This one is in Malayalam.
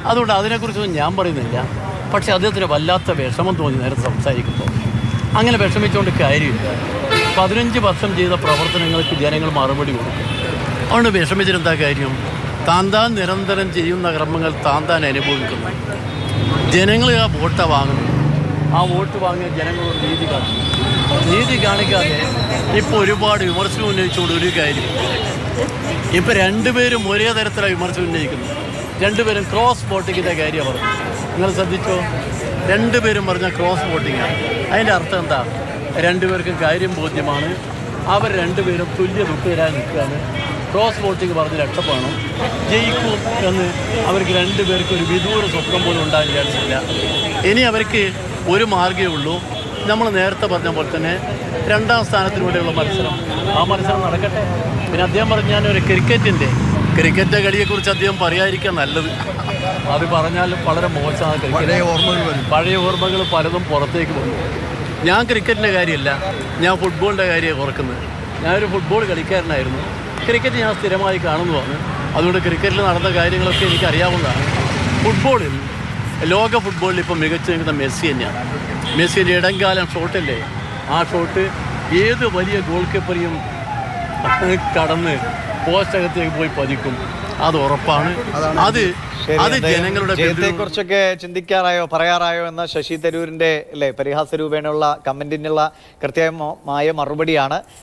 അതുകൊണ്ട് അതിനെക്കുറിച്ചൊന്നും ഞാൻ പറയുന്നില്ല. പക്ഷേ അദ്ദേഹത്തിന് വല്ലാത്ത വിഷമം തോന്നി നേരത്തെ സംസാരിക്കുമ്പോൾ. അങ്ങനെ വിഷമിച്ചുകൊണ്ട് കാര്യമില്ല. 15 വർഷം ചെയ്ത പ്രവർത്തനങ്ങൾക്ക് ജനങ്ങൾ മറുപടി കൊടുക്കും. അതുകൊണ്ട് വിഷമിച്ചിട്ടെന്താ കാര്യം? താൻ നിരന്തരം ചെയ്യുന്ന കർമ്മങ്ങൾ താൻ അനുഭവിക്കുന്നു. ജനങ്ങൾ ആ വോട്ട് വാങ്ങുന്നു. ആ വോട്ട് വാങ്ങിയ ജനങ്ങളോട് നീതി കാണിക്കാതെ ഇപ്പോൾ ഒരുപാട് വിമർശനം ഉന്നയിച്ചുകൊണ്ട് ഒരു കാര്യം. ഇപ്പോൾ രണ്ടുപേരും ഒരേ തരത്തിലാണ് വിമർശനം ഉന്നയിക്കുന്നത്. രണ്ടുപേരും ക്രോസ് വോട്ടിങ്ങിൻ്റെ കാര്യമാണ് പറഞ്ഞത്. നിങ്ങൾ ശ്രദ്ധിച്ചോ? രണ്ടുപേരും പറഞ്ഞ ക്രോസ് വോട്ടിങ്ങാണ്. അതിൻ്റെ അർത്ഥം എന്താ? രണ്ടുപേർക്കും കാര്യം ബോധ്യമാണ്. അവർ രണ്ടുപേരും തുല്യ ദുഃഖിതരായി നിൽക്കുകയാണ്. ക്രോസ് വോട്ടിങ് പറഞ്ഞ് രക്ഷപ്പെടണം, ജയിക്കും എന്ന് അവർക്ക് രണ്ടുപേർക്കും ഒരു വിദൂര സ്വപ്നം പോലും ഉണ്ടാകാൻ ചാൻസില്ല. ഇനി അവർക്ക് ഒരു മാർഗ്ഗമേ ഉള്ളൂ. നമ്മൾ നേരത്തെ പറഞ്ഞ പോലെ തന്നെ 2ാം സ്ഥാനത്തിന് വേണ്ടിയുള്ള മത്സരം. ആ മത്സരം നടക്കട്ടെ. പിന്നെ അദ്ദേഹം പറഞ്ഞാൽ ഒരു ക്രിക്കറ്റ് കളിയെക്കുറിച്ച് അദ്ദേഹം പറയാതിരിക്കാൻ നല്ലത്. അത് പറഞ്ഞാൽ വളരെ മോശമാണ്. പഴയ ഓർമ്മകൾ പലതും പുറത്തേക്ക് വന്നു. ഞാൻ ക്രിക്കറ്റിൻ്റെ കാര്യമല്ല, ഞാൻ ഫുട്ബോളിൻ്റെ കാര്യമാണ് ഓർക്കുന്നത്. ഞാനൊരു ഫുട്ബോൾ കളിക്കാരനായിരുന്നു. ക്രിക്കറ്റ് ഞാൻ സ്ഥിരമായി കാണുന്നതാണ്. അതുകൊണ്ട് ക്രിക്കറ്റിൽ നടന്ന കാര്യങ്ങളൊക്കെ എനിക്കറിയാവുന്നതാണ്. ഫുട്ബോളിൽ, ലോക ഫുട്ബോളിൽ ഇപ്പോൾ മികച്ചു നിൽക്കുന്ന മെസ്സി തന്നെയാണ്. മെസ്സിൻ്റെ ഇടംകാലം ഷോട്ടല്ലേ, ആ ഷോട്ട് ഏത് വലിയ ഗോൾ കീപ്പറെയും കടന്ന് പോസ്റ്റകത്തേക്ക് പോയി പതിക്കും. അത് ഉറപ്പാണ്. അത് ജനങ്ങളുടെ വിജയത്തെക്കുറിച്ചൊക്കെ ചിന്തിക്കാറായോ, പറയാറായോ എന്ന ശശി തരൂരിൻ്റെ പരിഹാസ രൂപേണയുള്ള കമൻറ്റിനുള്ള കൃത്യമായ മറുപടിയാണ്.